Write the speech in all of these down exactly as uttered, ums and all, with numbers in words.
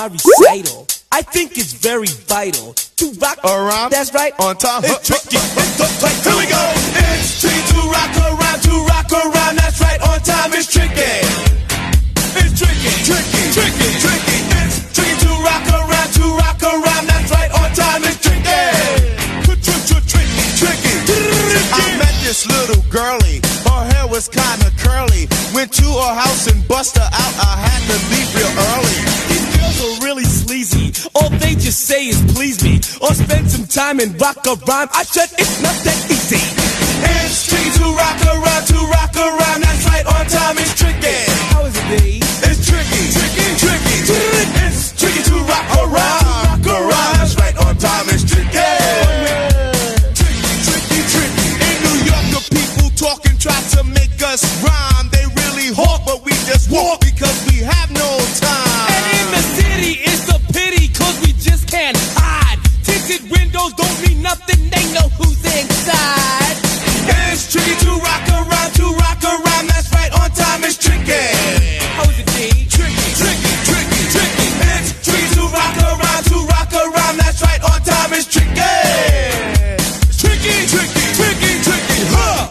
my recital. I think it's very vital to rock around. That's right. On time. It's tricky. Here we go. It's tricky to rock around, to rock around. That's right. On time. It's tricky. It's tricky, tricky, tricky, tricky. It's tricky to rock around, to rock around. That's right. On time. It's tricky. Tricky, tricky. I met this little girlie. Her hair was kinda curly. Went to her house and bust her out. I had to leave real early. These girls are really sleazy. All they just say is please me, or spend some time and rock a rhyme. I said it's not that easy. It's tricky to rock around, to rock around. That's right, on time it's tricky. How is it, babe? It's tricky, tricky, tricky. It's tricky to rock around, rock around. That's right, on time it's tricky. Tricky, tricky, tricky. In New York, the people talking try to make us rhyme. They really hawk, but we just walk because we have no time. And in the city, it's a pity, cause we just can't hide. Tinted windows don't mean nothing, they know who's inside. It's tricky to rock around, to rock around. That's right, on time it's tricky. How is it, babe? Tricky, tricky, tricky, tricky. It's tricky to rock around, to rock around. That's right, on time it's tricky. Tricky, tricky, tricky, tricky, huh?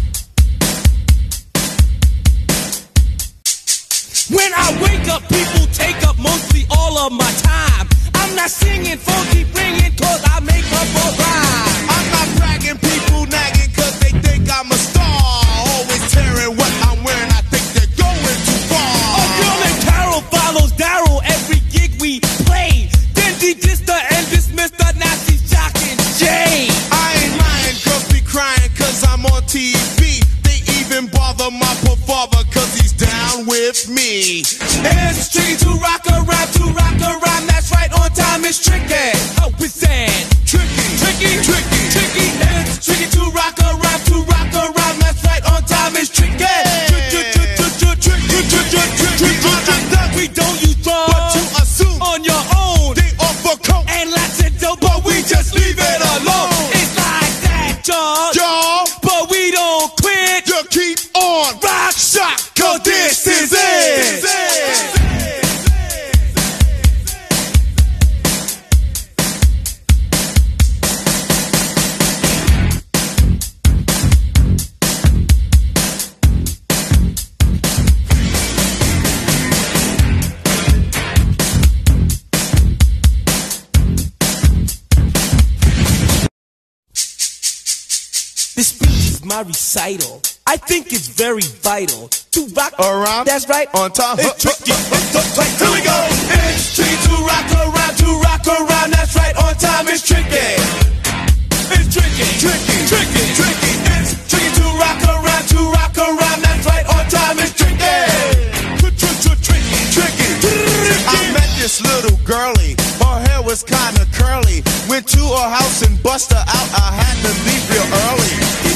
When I wake up, people take up mostly all of my time. I'm not singing, phone keep ringing, cause I make up a rhyme. I'm not bragging, people nagging, cause they think I'm a star. Always tearing what I'm wearing, I think they're going too far. A girl named Carol follows Daryl every gig we play. Then he dissed her and dismissed her, now she's shocking Jay. I ain't lying, girls be crying, cause I'm on T V. They even bother my poor father, cause he's down with me. It's tricky to rock around, to rock around. That's right, on time it's tricky. How is that? Tricky, tricky, tricky, tricky. It's tricky to rock around, to rock around. That's right, on time it's tricky. We don't use drugs, but to assume on your own. They offer coke and lots of dope, but we just leave it alone. It's like that, y'all. Y'all, but we don't quit. You keep on rock, shock, cause this is it. This speech is my recital. I think it's very vital to rock around. That's right, on time. It's tricky. Here we go. It's tricky to rock around, to rock around. That's right, on time it's tricky. It's tricky, tricky, tricky, tricky. It's tricky to rock around, to rock around. That's right, on time it's tricky. Tricky, tricky. I met this little girlie. Her hair was kinda curly. Went to her house and bust her out. I had to leave real early.